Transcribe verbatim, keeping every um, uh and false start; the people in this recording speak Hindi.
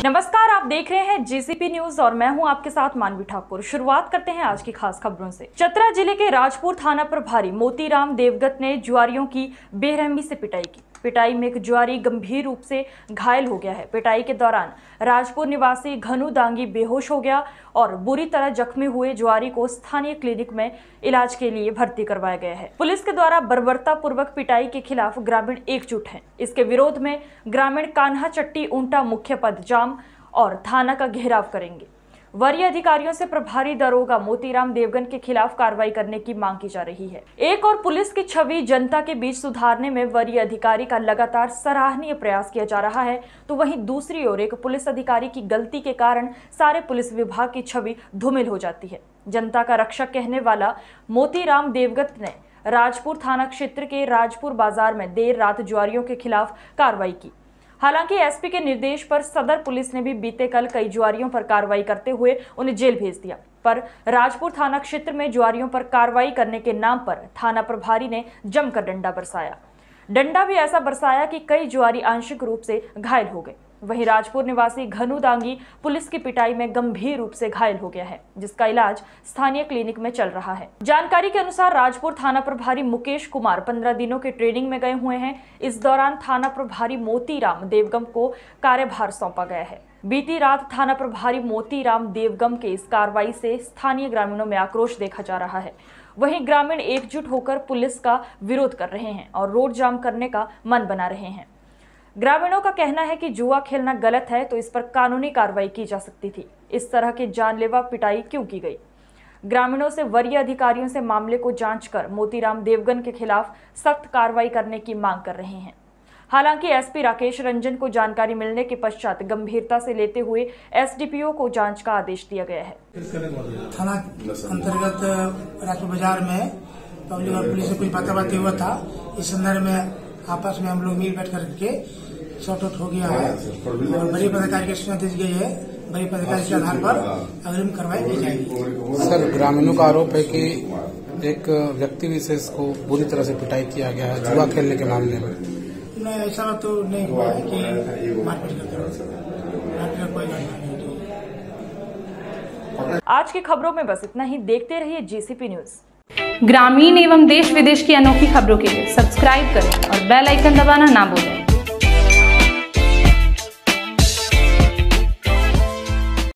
नमस्कार, आप देख रहे हैं जेसीपी न्यूज और मैं हूं आपके साथ मानवी ठाकुर। शुरुआत करते हैं आज की खास खबरों से। चतरा जिले के राजपुर थाना प्रभारी मोतीराम देवगत ने जुआरियों की बेरहमी से पिटाई की। पिटाई में एक जुआरी गंभीर रूप से घायल हो गया है। पिटाई के दौरान राजपुर निवासी घनु दांगी बेहोश हो गया और बुरी तरह जख्मी हुए जुआरी को स्थानीय क्लिनिक में इलाज के लिए भर्ती करवाया गया है। पुलिस के द्वारा बर्बरता पूर्वक पिटाई के खिलाफ ग्रामीण एकजुट हैं। इसके विरोध में ग्रामीण कान्हा चट्टी ऊंटा मुख्य पद जाम और थाना का घेराव करेंगे। वरीय अधिकारियों से प्रभारी दरोगा मोतीराम देवगन के खिलाफ कार्रवाई करने की मांग की जा रही है। एक और पुलिस की छवि जनता के बीच सुधारने में वरीय अधिकारी का लगातार सराहनीय प्रयास किया जा रहा है, तो वहीं दूसरी ओर एक पुलिस अधिकारी की गलती के कारण सारे पुलिस विभाग की छवि धूमिल हो जाती है। जनता का रक्षक कहने वाला मोतीराम देवगत ने राजपुर थाना क्षेत्र के राजपुर बाजार में देर रात जुआरियों के खिलाफ कार्रवाई की। हालांकि एसपी के निर्देश पर सदर पुलिस ने भी बीते कल कई जुआरियों पर कार्रवाई करते हुए उन्हें जेल भेज दिया, पर राजपुर थाना क्षेत्र में जुआरियों पर कार्रवाई करने के नाम पर थाना प्रभारी ने जमकर डंडा बरसाया। डंडा भी ऐसा बरसाया कि कई जुआरी आंशिक रूप से घायल हो गए। वहीं राजपुर निवासी घनु दांगी पुलिस की पिटाई में गंभीर रूप से घायल हो गया है, जिसका इलाज स्थानीय क्लिनिक में चल रहा है। जानकारी के अनुसार राजपुर थाना प्रभारी मुकेश कुमार पंद्रह दिनों के ट्रेनिंग में गए हुए हैं। इस दौरान थाना प्रभारी मोतीराम देवगम को कार्यभार सौंपा गया है। बीती रात थाना प्रभारी मोतीराम देवगम के इस कार्रवाई से स्थानीय ग्रामीणों में आक्रोश देखा जा रहा है। वहीं ग्रामीण एकजुट होकर पुलिस का विरोध कर रहे हैं और रोड जाम करने का मन बना रहे हैं। ग्रामीणों का कहना है कि जुआ खेलना गलत है, तो इस पर कानूनी कार्रवाई की जा सकती थी। इस तरह की जानलेवा पिटाई क्यों की गई? ग्रामीणों से वरीय अधिकारियों से मामले को जांच कर मोतीराम देवगन के खिलाफ सख्त कार्रवाई करने की मांग कर रहे हैं। हालांकि एसपी राकेश रंजन को जानकारी मिलने के पश्चात गंभीरता से लेते हुए एसडीपीओ को जांच का आदेश दिया गया है। थाना अंतर्गत राजपुर बाजार में पब्लिक और पुलिस से कुछ बातें हुआ था। इस संदर्भ में आपस में हम लोग मिल बैठ करके शॉर्ट आउट हो गया है और बड़ी पदाधिकारी की सूचना दी गई है। बड़ी पदाधिकारी के आधार पर अग्रिम कार्रवाई की जाएगी। सर, ग्रामीणों का आरोप है कि एक व्यक्ति विशेष को बुरी तरह से पिटाई किया गया है जुआ खेलने के मामले में। नहीं, ऐसा तो नहीं हुआ है कि मारपीट करते कोई नहीं। आज की खबरों में बस इतना ही। देखते रहिए जेसीपी न्यूज। ग्रामीण एवं देश विदेश की अनोखी खबरों के लिए सब्सक्राइब करें और बेल आइकन दबाना ना भूलें।